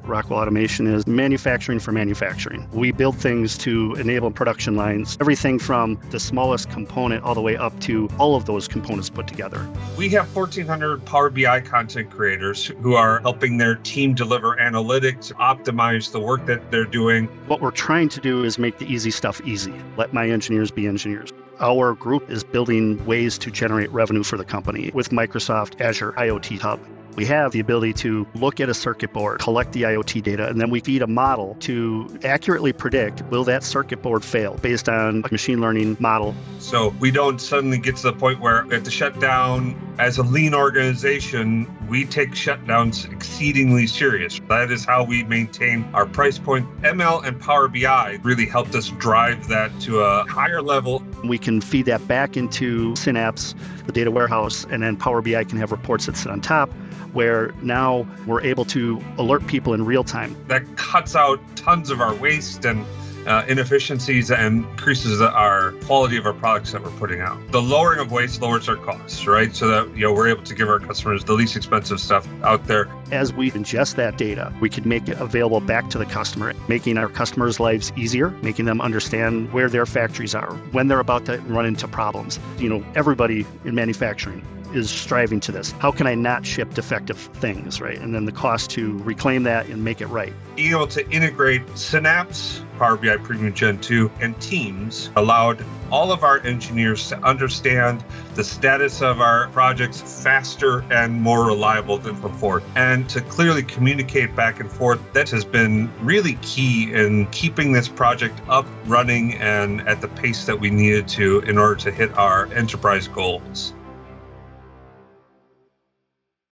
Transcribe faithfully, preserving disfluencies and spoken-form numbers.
Rockwell Automation is manufacturing for manufacturing. We build things to enable production lines, everything from the smallest component all the way up to all of those components put together. We have fourteen hundred Power B I content creators who are helping their team deliver analytics, optimize the work that they're doing. What we're trying to do is make the easy stuff easy. Let my engineers be engineers. Our group is building ways to generate revenue for the company with Microsoft Azure IoT Hub. We have the ability to look at a circuit board, collect the IoT data, and then we feed a model to accurately predict, will that circuit board fail based on a machine learning model. So we don't suddenly get to the point where we have to shut down. As a lean organization, we take shutdowns exceedingly serious. That is how we maintain our price point. M L and Power B I really helped us drive that to a higher level. We can feed that back into Synapse, the data warehouse, and then Power B I can have reports that sit on top, where now we're able to alert people in real time. That cuts out tons of our waste and uh, inefficiencies and increases our quality of our products that we're putting out. The lowering of waste lowers our costs, right? So that, you know, we're able to give our customers the least expensive stuff out there. As we ingest that data, we can make it available back to the customer, making our customers' lives easier, making them understand where their factories are, when they're about to run into problems. You know, everybody in manufacturing is striving to this. How can I not ship defective things, right? And then the cost to reclaim that and make it right. Being able to integrate Synapse, Power B I Premium Gen two, and Teams allowed all of our engineers to understand the status of our projects faster and more reliable than before, and to clearly communicate back and forth. That has been really key in keeping this project up, running, and at the pace that we needed to in order to hit our enterprise goals.